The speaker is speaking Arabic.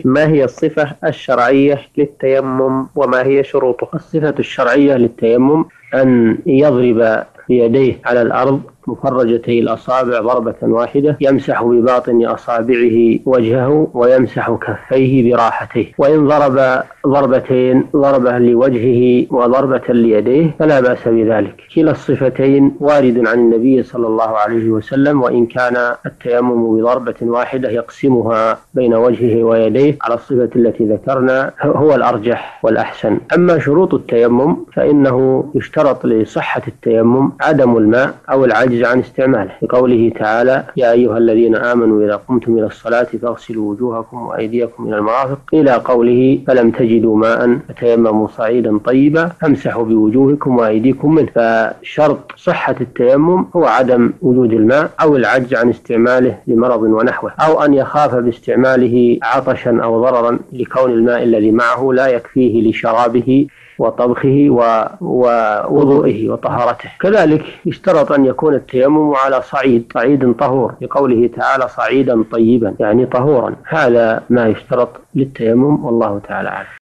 ما هي الصفة الشرعية للتيمم وما هي شروطه؟ الصفة الشرعية للتيمم أن يضرب بيديه على الأرض مفرجتي الأصابع ضربة واحدة، يمسح بباطن أصابعه وجهه ويمسح كفيه براحته، وإن ضرب ضربتين، ضربة لوجهه وضربة ليديه فلا بأس بذلك. كلا الصفتين وارد عن النبي صلى الله عليه وسلم، وإن كان التيمم بضربة واحدة يقسمها بين وجهه ويديه على الصفة التي ذكرنا هو الأرجح والأحسن. أما شروط التيمم فإنه يشترط لصحة التيمم عدم الماء أو العجز عن استعماله، لقوله تعالى: يا أيها الذين آمنوا إذا قمتم إلى الصلاة فاغسلوا وجوهكم وأيديكم إلى المرافق، إلى قوله: فلم تجدوا ماء فتيمموا صعيدا طيبا فامسحوا بوجوهكم وأيديكم منه. فشرط صحة التيمم هو عدم وجود الماء أو العجز عن استعماله لمرض ونحوه، أو أن يخاف باستعماله عطشا أو ضررا لكون الماء الذي معه لا يكفيه لشرابه وطبخه ووضوئه وطهارته. كذلك يشترط أن يكون التيمم على صعيد طهور، لقوله تعالى: صعيدا طيبا، يعني طهورا. هذا ما يشترط للتيمم، والله تعالى أعلم.